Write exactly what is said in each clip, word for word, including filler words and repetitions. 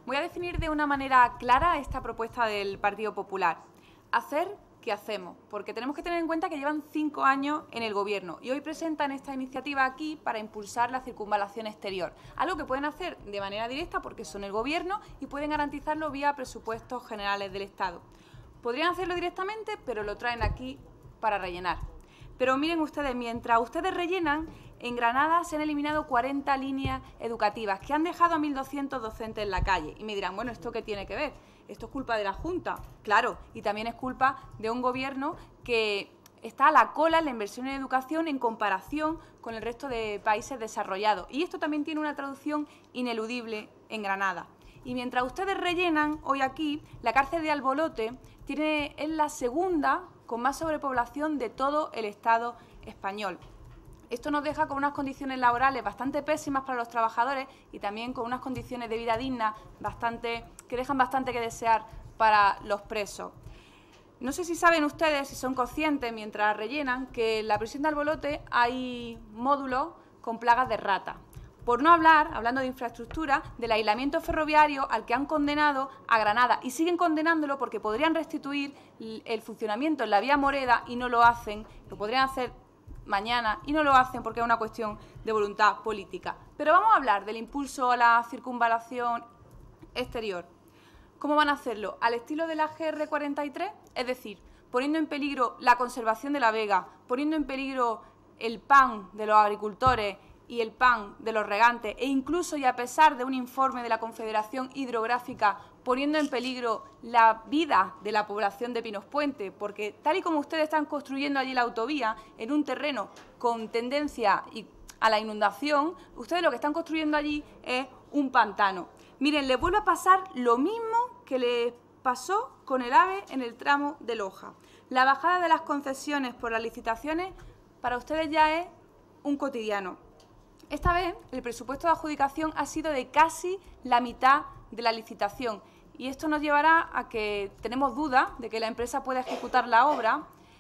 Voy a definir de una manera clara esta propuesta del Partido Popular. Hacer ¿qué hacemos? Porque tenemos que tener en cuenta que llevan cinco años en el Gobierno y hoy presentan esta iniciativa aquí para impulsar la circunvalación exterior. Algo que pueden hacer de manera directa porque son el Gobierno y pueden garantizarlo vía presupuestos generales del Estado. Podrían hacerlo directamente, pero lo traen aquí para rellenar. Pero miren ustedes, mientras ustedes rellenan, en Granada se han eliminado cuarenta líneas educativas que han dejado a mil doscientos docentes en la calle. Y me dirán, bueno, ¿esto qué tiene que ver? Esto es culpa de la Junta, claro, y también es culpa de un Gobierno que está a la cola en la inversión en educación en comparación con el resto de países desarrollados. Y esto también tiene una traducción ineludible en Granada. Y mientras ustedes rellenan, hoy aquí, la cárcel de Albolote tiene, es la segunda con más sobrepoblación de todo el Estado español. Esto nos deja con unas condiciones laborales bastante pésimas para los trabajadores y también con unas condiciones de vida dignas bastante, que dejan bastante que desear para los presos. No sé si saben ustedes, si son conscientes mientras rellenan, que en la prisión de Albolote hay módulos con plagas de rata. Por no hablar, hablando de infraestructura, del aislamiento ferroviario al que han condenado a Granada y siguen condenándolo porque podrían restituir el funcionamiento en la vía Moreda y no lo hacen, lo podrían hacer mañana y no lo hacen porque es una cuestión de voluntad política. Pero vamos a hablar del impulso a la circunvalación exterior. ¿Cómo van a hacerlo? ¿Al estilo de la G R cuarenta y tres? Es decir, poniendo en peligro la conservación de la vega, poniendo en peligro el pan de los agricultores y el pan de los regantes, e incluso y a pesar de un informe de la Confederación Hidrográfica poniendo en peligro la vida de la población de Pinos Puente, porque tal y como ustedes están construyendo allí la autovía, en un terreno con tendencia a la inundación, ustedes lo que están construyendo allí es un pantano. Miren, les vuelve a pasar lo mismo que les pasó con el AVE en el tramo de Loja. La bajada de las concesiones por las licitaciones para ustedes ya es un cotidiano. Esta vez el presupuesto de adjudicación ha sido de casi la mitad de la licitación y esto nos llevará a que tenemos dudas de que la empresa pueda ejecutar la obra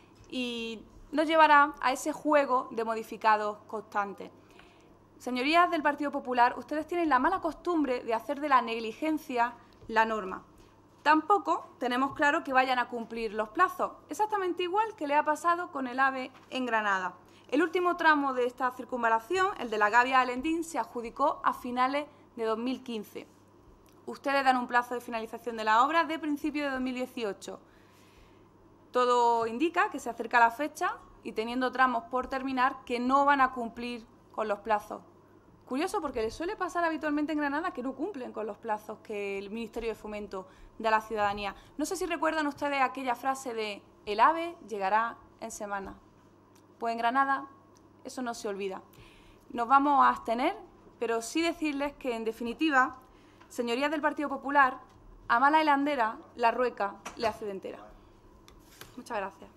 y nos llevará a ese juego de modificados constantes. Señorías del Partido Popular, ustedes tienen la mala costumbre de hacer de la negligencia la norma. Tampoco tenemos claro que vayan a cumplir los plazos, exactamente igual que le ha pasado con el AVE en Granada. El último tramo de esta circunvalación, el de la Gavia a Alendín, se adjudicó a finales de dos mil quince. Ustedes dan un plazo de finalización de la obra de principio de dos mil dieciocho. Todo indica que se acerca la fecha y teniendo tramos por terminar que no van a cumplir con los plazos. Curioso porque les suele pasar habitualmente en Granada que no cumplen con los plazos que el Ministerio de Fomento da a la ciudadanía. No sé si recuerdan ustedes aquella frase de el AVE llegará en semana. Pues en Granada eso no se olvida. Nos vamos a abstener, pero sí decirles que, en definitiva, señorías del Partido Popular, a mala hilandera, la rueca le hace dentera. Muchas gracias.